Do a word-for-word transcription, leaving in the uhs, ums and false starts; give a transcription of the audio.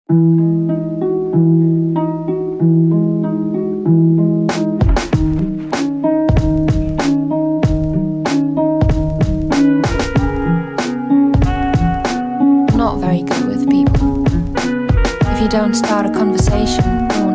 Not very good with people. If you don't start a conversation, no